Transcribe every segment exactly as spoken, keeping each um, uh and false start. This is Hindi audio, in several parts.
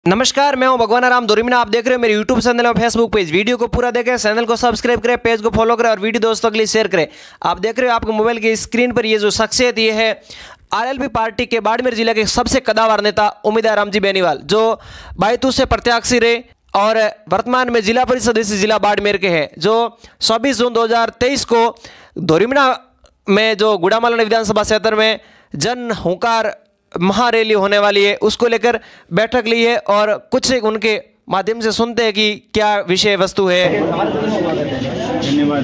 नमस्कार, मैं हूं भगवान राम दोरीमीना। आप देख रहे हो मेरे यूट्यूब चैनल और फेसबुक पेज। वीडियो को पूरा देखें, चैनल को सब्सक्राइब करें, पेज को फॉलो करें और वीडियो दोस्तों के लिए शेयर करें। आप देख रहे हो आपके मोबाइल की स्क्रीन पर ये जो शख्सियत ये है आरएलपी पार्टी के बाड़मेर जिले के सबसे कद्दावर नेता उम्मीदवार रामजी बेनीवाल, जो बायतू से प्रत्याशी रहे और वर्तमान में जिला परिषद सदस्य जिला बाड़मेर के हैं, जो चौबीस जून दो हजार तेईस को दोरीमीना में जो गुड़ामालानी विधानसभा क्षेत्र में जन हुंकार महारैली होने वाली है उसको लेकर बैठक ली है और कुछ एक उनके माध्यम से सुनते हैं कि क्या विषय वस्तु है। धन्यवाद।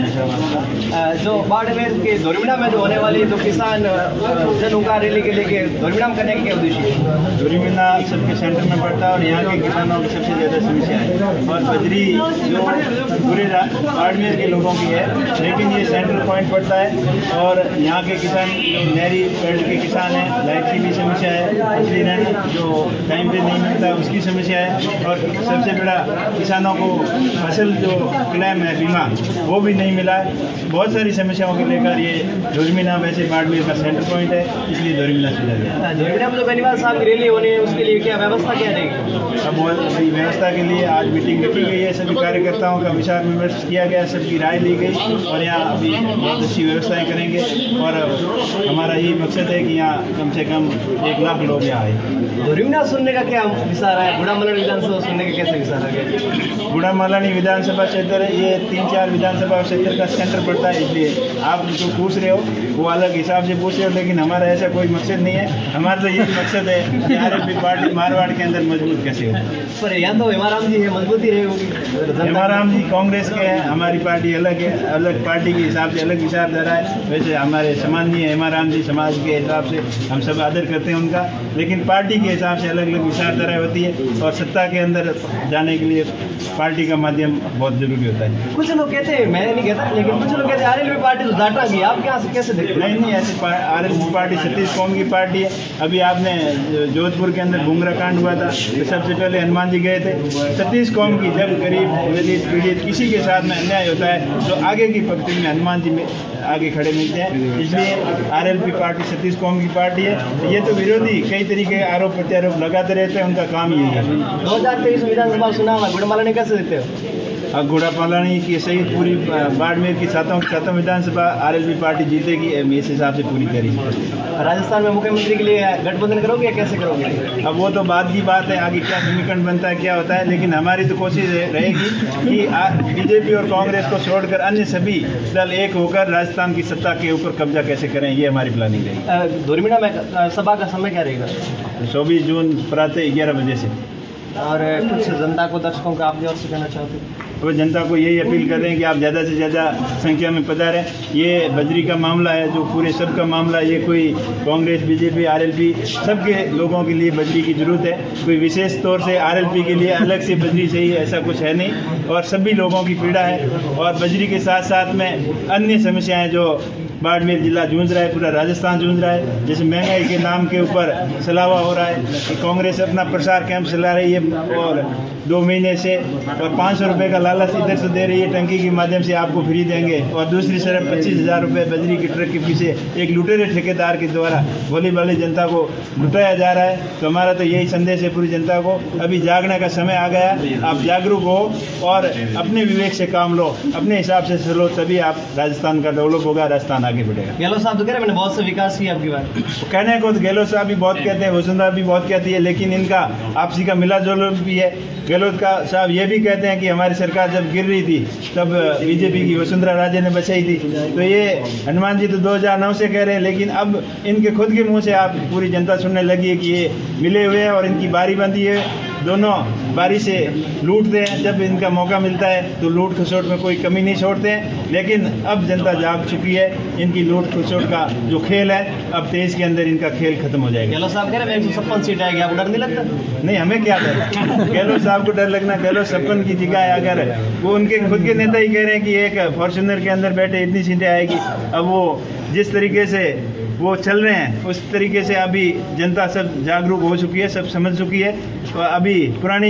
जो बाड़मेर के दोरीमीना में जो होने वाली जो किसान जन हुंकार रैली के लेके दोरीमीना में करने के क्या उद्देश्य है? दोरीमीना सबके सेंटर में पड़ता है और यहाँ के किसानों की सबसे ज़्यादा समस्या है और बजरी जो पूरे बाड़मेर के लोगों की है, लेकिन ये सेंटर पॉइंट पड़ता है और यहाँ के किसान नहरी बेल्ट के किसान हैं, लाइट की भी समस्या है, बिजली रहने जो टाइम पे नहीं मिलता उसकी समस्या है और सबसे बड़ा किसानों को फसल जो क्लेम है बीमा वो भी नहीं मिला है। बहुत सारी समस्याओं को लेकर ये दोरीमीना वैसे बाड़मेर का सेंटर पॉइंट है, इसलिए दोरीमीना चला गया। दोरीमीना में जो बेनीवाल साहब की रैली होनी है उसके लिए क्या व्यवस्था क्या रहेगी? अब अभी व्यवस्था के लिए आज मीटिंग रखी गई है, सभी कार्यकर्ताओं का विचार विमर्श किया गया, सबकी राय ली गई और यहाँ अभी बहुत अच्छी व्यवस्थाएं करेंगे और हमारा यही मकसद है कि यहाँ कम से कम एक लाख लोग यहाँ आए। दोरीमीना सुनने का क्या विचार है? गुड़ामालानी विधानसभा सुनने का कैसे विचार है? गुड़ामालानी विधानसभा क्षेत्र ये तीन चार विधानसभा क्षेत्र का सेंटर पड़ता है, इसलिए आप जो पूछ रहे हो वो अलग हिसाब से पूछ रहे हो, लेकिन हमारा ऐसा कोई मकसद नहीं है। हमारा तो यही मकसद है कि आरएलपी पार्टी मारवाड़ के अंदर मजबूत कैसे हो। पर यहाँ तो हेमाराम जी है, मजबूती रही होगी। हेमाराम जी कांग्रेस के हैं, हमारी पार्टी अलग है, अलग पार्टी के हिसाब से अलग विचारधारा है। वैसे हमारे समान नहीं है, हेमाराम जी समाज के हिसाब से हम सब आदर करते हैं उनका, लेकिन पार्टी के हिसाब से अलग अलग विचारधारा होती है और सत्ता के अंदर जाने के लिए पार्टी का माध्यम बहुत जरूरी होता है। कुछ लोग कहते हैं, मैं नहीं कहता, लेकिन कुछ लोग कहते हैं आरएलपी पार्टी तो डाटा गई, आप क्या कैसे देखते? नहीं नहीं, ऐसे आरएलपी पार्टी सतीश कौम की पार्टी है। अभी आपने जोधपुर के अंदर भूंगरा कांड हुआ था तो सबसे पहले हनुमान जी गए थे। सतीश कौम की जब गरीब दलित पीड़ित किसी के साथ में अन्याय होता है तो आगे की पंक्ति में हनुमान जी में आगे खड़े मिलते हैं, इसलिए आरएलपी पार्टी सतीश कौम की पार्टी है। ये तो विरोधी कई तरीके के आरोप प्रत्यारोप लगाते रहते हैं, उनका काम यही है। दो हजार तेईस विधानसभा चुनाव गुड़ामालानी कैसे देते हो? अब गुड़ामालानी की सही पूरी बाड़मेर की सातों सातों विधानसभा आरएलपी पार्टी जीतेगी, इस हिसाब से पूरी तैयारी। राजस्थान में मुख्यमंत्री के लिए गठबंधन करोगे या कैसे करोगे? अब वो तो बाद की बात है, आगे क्या समीकरण बनता है क्या होता है, लेकिन हमारी तो कोशिश रहेगी कि बीजेपी और कांग्रेस को छोड़कर अन्य सभी दल एक होकर राजस्थान की सत्ता के ऊपर कब्जा कैसे करें, ये हमारी प्लानिंग रहेगी। दोरीमीना में सभा का समय क्या रहेगा? चौबीस जून प्रातः ग्यारह बजे से। और कुछ जनता को, दर्शकों को आप जो से कहना चाहते हैं? तो जनता को यही अपील कर रहे हैं कि आप ज़्यादा से ज़्यादा संख्या में पधारें। ये बजरी का मामला है जो पूरे सब का मामला, ये कोई कांग्रेस बीजेपी आरएलपी सबके लोगों के लिए बजरी की ज़रूरत है। कोई विशेष तौर से आरएलपी के लिए अलग से बजरी चाहिए ऐसा कुछ है नहीं और सभी लोगों की पीड़ा है। और बजरी के साथ साथ में अन्य समस्याएँ जो बाड़मेर जिला जूझ रहा है, पूरा राजस्थान जूझ रहा है, जैसे महंगाई के नाम के ऊपर सलावा हो रहा है कि कांग्रेस अपना प्रचार कैंप चला रही है और दो महीने से और पाँच सौ रुपये का लालच इधर से दे रही है, टंकी के माध्यम से आपको फ्री देंगे और दूसरी तरफ पच्चीस हज़ार रुपये बजरी के ट्रक के पीछे एक लुटेरे ठेकेदार के द्वारा भोली भाली जनता को लुटाया जा रहा है। तो हमारा तो यही संदेश है पूरी जनता को, अभी जागने का समय आ गया, आप जागरूक हो और अपने विवेक से काम लो, अपने हिसाब से चलो, तभी आप राजस्थान का डेवलप होगा, राजस्थान आगे बढ़ेगा। गहलोत साहब तो कह रहे हैं मैंने बहुत से विकास किया आपकी बात, तो कहने को तो गहलोत साहब भी बहुत कहते हैं, वसुंधरा भी बहुत कहती है, लेकिन इनका आपसी का मिला जुला भी है। गहलोत का साहब ये भी कहते हैं कि हमारी सरकार जब गिर रही थी तब बीजेपी की वसुंधरा राजे ने बचाई थी। तो ये हनुमान जी तो दो हज़ार नौ से कह रहे हैं, लेकिन अब इनके खुद के मुंह से आप पूरी जनता सुनने लगी है कि ये मिले हुए हैं और इनकी बारी बंदी है, दोनों बारी से लूटते हैं। जब इनका मौका मिलता है तो लूट खसोट में कोई कमी नहीं छोड़ते हैं, लेकिन अब जनता जाग चुकी है, इनकी लूट खसोट का जो खेल है अब तेईस के अंदर इनका खेल खत्म हो जाएगा। गहलोत साहब कह रहे हैं एक सौ छप्पन सीट आएगी, आपको डर नहीं लगता? नहीं, हमें क्या डर, गहलोत साहब को डर लगना, गहलोत छप्पन की जगह अगर वो उनके खुद के नेता ही कह रहे हैं कि एक फॉर्च्यूनर के अंदर बैठे इतनी सीटें आएगी, अब वो जिस तरीके से वो चल रहे हैं उस तरीके से अभी जनता सब जागरूक हो चुकी है, सब समझ चुकी है। तो अभी पुरानी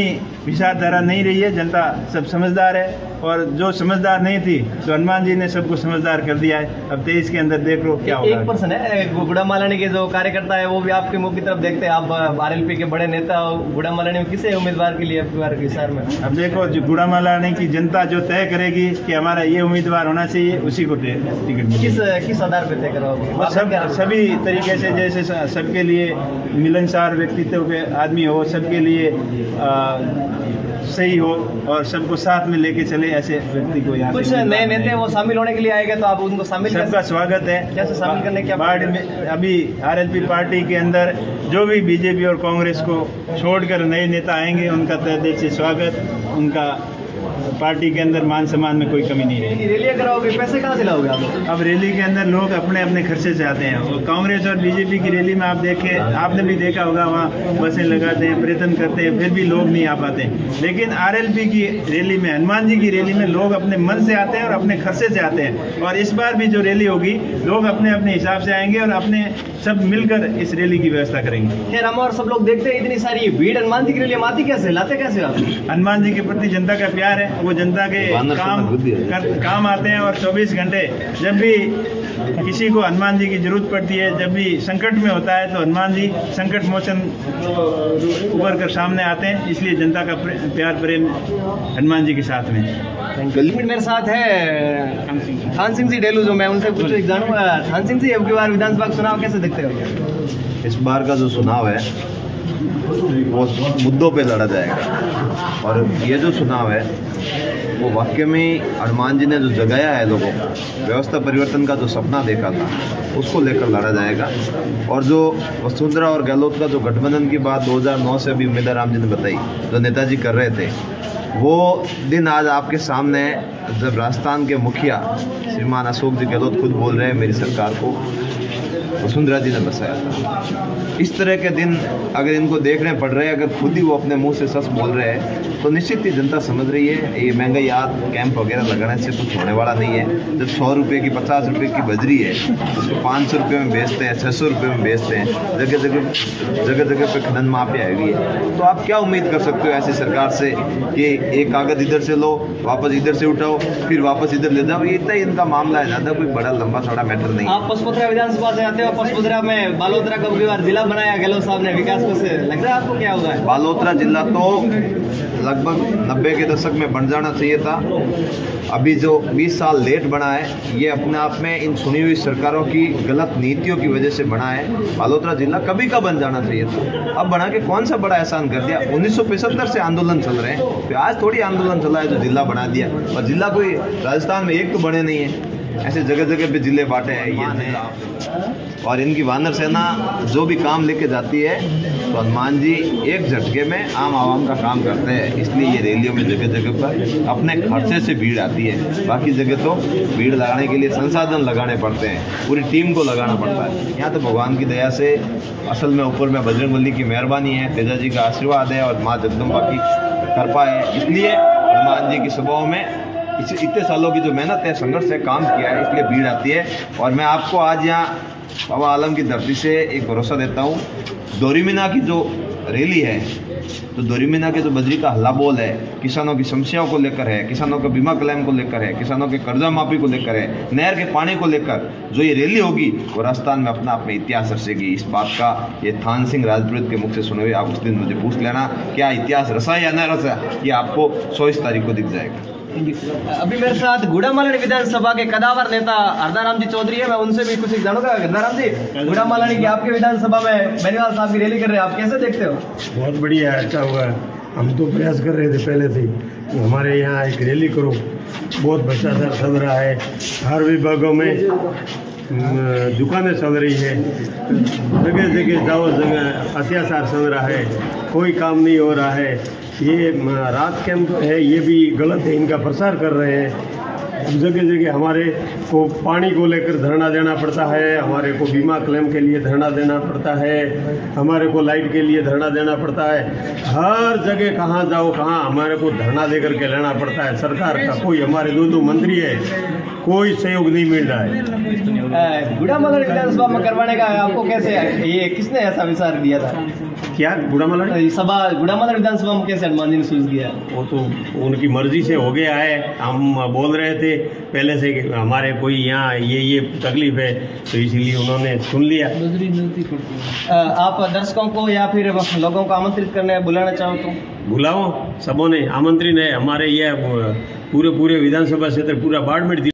विचारधारा नहीं रही है। जनता सब समझदार है और जो समझदार नहीं थी तो हनुमान जी ने सबको समझदार कर दिया है। अब तेईस के अंदर देख लो क्या होगा। एक पर्सन है गुड़ा मालानी के जो कार्यकर्ता है वो भी आपके मुंह की तरफ देखते हैं। आप आरएलपी के बड़े नेता गुड़ा मालानी में किसे उम्मीदवार के लिए विचार में? अब देखो जो गुड़ा मालानी की जनता जो तय करेगी कि हमारा ये उम्मीदवार होना चाहिए उसी को टिकट। किस किस आधार पर तय कराओगे? सब सभी तरीके से, जैसे सबके लिए मिलनसार व्यक्तित्व के आदमी हो, सबके लिए आ, सही हो और सबको साथ में लेके चले, ऐसे व्यक्ति को यहाँ कुछ नए नेता वो शामिल होने के लिए आएगा तो आप उनको शामिल सबका स्वागत है। कैसे शामिल करने की पार्टी में अभी आरएलपी पार्टी के अंदर जो भी बीजेपी और कांग्रेस को छोड़कर नए नेता आएंगे उनका तहे दिल से स्वागत। उनका पार्टी के अंदर मान सम्मान में कोई कमी नहीं रहेगी। रैलियां कराओगे, पैसे कहाँ दिलाओगे आप? अब रैली के अंदर लोग अपने अपने खर्चे से आते हैं और कांग्रेस और बीजेपी की रैली में आप देखें, आपने भी देखा होगा वहाँ बसें लगाते हैं, प्रयत्न करते हैं, फिर भी लोग नहीं आ पाते। लेकिन आरएलपी की रैली में, हनुमान जी की रैली में लोग अपने मन से आते हैं और अपने खर्चे से आते हैं। और इस बार भी जो रैली होगी लोग अपने अपने हिसाब से आएंगे और अपने सब मिलकर इस रैली की व्यवस्था करेंगे। खैर हम और सब लोग देखते हैं इतनी सारी भीड़ हनुमान जी की रैली आती कैसे, लाते कैसे आप? हनुमान जी के प्रति जनता का प्यार है, वो जनता के काम कर, काम आते हैं और चौबीस घंटे जब भी किसी को हनुमान जी की जरूरत पड़ती है, जब भी संकट में होता है तो हनुमान जी संकट मोचन उभर कर सामने आते हैं। इसलिए जनता का प्यार प्रेम हनुमान जी के साथ में। मेरे साथ है थान सिंह जी डेलू, जो मैं उनसे कुछ जानूंगा। थान सिंह जी, अब की बार विधानसभा चुनाव कैसे देखते हो? इस बार का जो चुनाव है वो मुद्दों पे लड़ा जाएगा और ये जो चुनाव है वो वाकई में हनुमान जी ने जो जगाया है लोगों को, व्यवस्था परिवर्तन का जो सपना देखा था उसको लेकर लड़ा जाएगा। और जो वसुंधरा और गहलोत का जो गठबंधन की बात दो हज़ार नौ से अभी उम्मीदवार राम जी ने बताई, जो नेताजी कर रहे थे, वो दिन आज आपके सामने है जब राजस्थान के मुखिया श्रीमान अशोक जी गहलोत खुद बोल रहे हैं मेरी सरकार को वसुंधरा जी ने बसाया था। इस तरह के दिन अगर इनको देखने पड़ रहे हैं, अगर खुद ही वो अपने मुंह से सच बोल रहे हैं तो निश्चित ही जनता समझ रही है ये महंगाई याद कैंप वगैरह लगाने से कुछ होने वाला नहीं है। जब सौ रुपये की पचास रुपये की बजरी है उसको पाँच सौ रुपये में बेचते हैं, छः सौ रुपये में बेचते हैं, जगह जगह जगह जगह पे खनन माफिया हैगी है। तो आप क्या उम्मीद कर सकते हो ऐसी सरकार से कि एक कागज इधर से लो, वापस इधर से उठाओ, फिर वापस इधर ले जाओ? इतना ही इनका मामला है, ज़्यादा कोई बड़ा लंबा चौड़ा मैटर नहीं। आप पचपदरा विधानसभा से आते हो, पचपदरा में बालोतरा का बार जिला बनाया गहलोत साहब ने विकास को, से लग रहा है आपको क्या होगा? बालोतरा जिला तो लगभग नब्बे के दशक में बन जाना चाहिए था। अभी जो बीस साल लेट बना है ये अपने आप में इन चुनी हुई सरकारों की गलत नीतियों की वजह से बना है। बालोतरा जिला कभी का बन जाना चाहिए था, अब बना के कौन सा बड़ा एहसान कर दिया। उन्नीस सौ पचहत्तर से आंदोलन चल रहे हैं, तो आज थोड़ी आंदोलन चला है जो जिला बना दिया। और जिला कोई राजस्थान में एक तो बने नहीं है, ऐसे जगह जगह पे जिले बांटे हैं ये। और इनकी वानर सेना जो भी काम लेके जाती है तो हनुमान जी एक झटके में आम आवाम का काम करते हैं। इसलिए ये रैलियों में जगह जगह पर अपने खर्चे से भीड़ आती है, बाकी जगह तो भीड़ लगाने के लिए संसाधन लगाने पड़ते हैं, पूरी टीम को लगाना पड़ता है। यहाँ तो भगवान की दया से असल में ऊपर में बजरंगबली की मेहरबानी है, तेजा जी का आशीर्वाद है और माँ जगदम्बा की कृपा है। इसलिए हनुमान जी की सभाओं में इस इतने सालों की जो मेहनत है, संघर्ष है, काम किया है, इसलिए भीड़ आती है। और मैं आपको आज यहाँ बाबा आलम की धरती से एक भरोसा देता हूँ, दोरीमीना की जो रैली है, तो दोरीमीना के जो बजरी का हल्ला बोल है, किसानों की समस्याओं को लेकर है, किसानों के बीमा क्लेम को लेकर है, किसानों के कर्जा माफी को लेकर है, नहर के पानी को लेकर जो ये रैली होगी वो राजस्थान में अपना अपना इतिहास रचेगी। इस बात का ये थान सिंह राजपुरोहित के मुख से सुने हुए आप उस दिन मुझे पूछ लेना क्या इतिहास रचा या न रचा, ये आपको चौबीस तारीख को दिख जाएगा। अभी मेरे साथ गुड़ा मालानी विधानसभा के कदावर नेता हरदाराम जी चौधरी है, मैं उनसे भी कुछ जानूंगा। हरदाराम जी, गुड़ा मालानी की आपके विधानसभा में बेनीवाल साहब की रैली कर रहे हैं, आप कैसे देखते हो? बहुत बढ़िया है, अच्छा हुआ है। हम तो प्रयास कर रहे थे पहले से कि हमारे यहाँ एक रैली करो, बहुत भ्रष्टाचार चल रहा है, हर विभागों में दुकानें चल रही है, जगह जगह जाओ जगह अत्याचार चल रहा है, कोई काम नहीं हो रहा है। ये रात कैंप है, ये भी गलत है, इनका प्रचार कर रहे हैं। अब जगह जगह हमारे को पानी को लेकर धरना देना पड़ता है, हमारे को बीमा क्लेम के लिए धरना देना पड़ता है, हमारे को लाइट के लिए धरना देना पड़ता है। हर जगह कहाँ जाओ कहाँ हमारे को धरना दे करके लेना पड़ता है। सरकार का कोई हमारे दो दो मंत्री है, कोई सहयोग नहीं मिल रहा है। गुड़ामलड़ विधानसभा में करवाने का आपको कैसे, ये किसने ऐसा विचार दिया था? क्या गुड़ामलड़ सभा गुड़ामलड़ विधानसभा में कैसे हनुमान जी ने सूझ गया? वो तो उनकी मर्जी से हो गया है। हम बोल रहे थे पहले से कि हमारे कोई यहाँ ये ये तकलीफ है, तो इसीलिए उन्होंने सुन लिया। आप दर्शकों को या फिर लोगों को आमंत्रित करने बुलाना चाहो तो बुलाओ, सबों ने आमंत्रित है। हमारे ये पूरे पूरे विधानसभा क्षेत्र पूरा बाड़मेर